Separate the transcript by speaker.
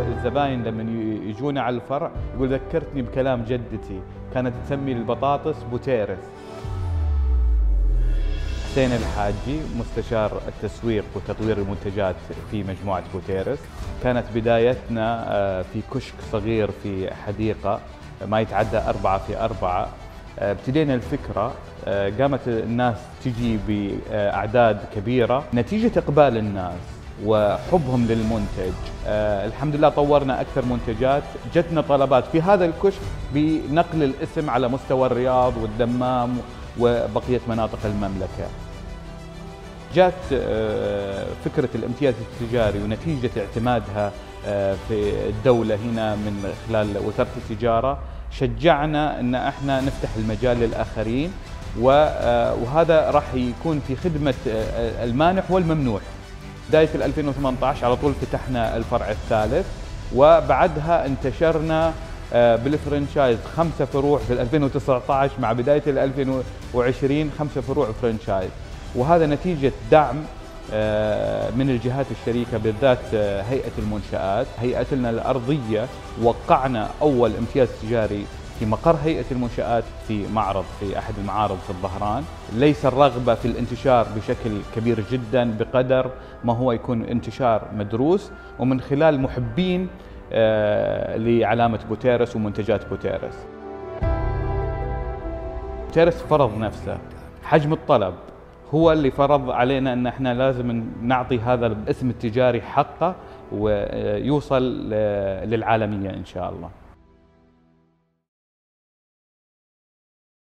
Speaker 1: الزباين لما يجونا على الفرع يقول ذكرتني بكلام جدتي، كانت تسمي البطاطس بوتيرس. حسين الحاجي مستشار التسويق وتطوير المنتجات في مجموعة بوتيرس. كانت بدايتنا في كشك صغير في حديقة ما يتعدى 4x4. ابتدينا الفكرة، قامت الناس تجي بأعداد كبيرة. نتيجة إقبال الناس وحبهم للمنتج الحمد لله طورنا أكثر منتجات. جتنا طلبات في هذا الكشك بنقل الاسم على مستوى الرياض والدمام وبقية مناطق المملكة. جات فكرة الامتياز التجاري ونتيجة اعتمادها في الدولة هنا من خلال وزارة التجارة شجعنا ان احنا نفتح المجال للآخرين، وهذا راح يكون في خدمة المانح والممنوح. بداية 2018 على طول فتحنا الفرع الثالث، وبعدها انتشرنا بالفرنشايز 5 فروع في 2019 مع بداية 2020 5 فروع فرنشايز. وهذا نتيجة دعم من الجهات الشريكة بالذات هيئة المنشآت. هيئتنا الأرضية وقعنا أول امتياز تجاري في مقر هيئة المنشآت في معرض في أحد المعارض في الظهران. ليس الرغبة في الانتشار بشكل كبير جدا بقدر ما هو يكون انتشار مدروس ومن خلال محبين لعلامة بوتيرس ومنتجات بوتيرس. بوتيرس فرض نفسه، حجم الطلب هو اللي فرض علينا ان احنا لازم نعطي هذا الاسم التجاري حقه ويوصل للعالمية ان شاء الله.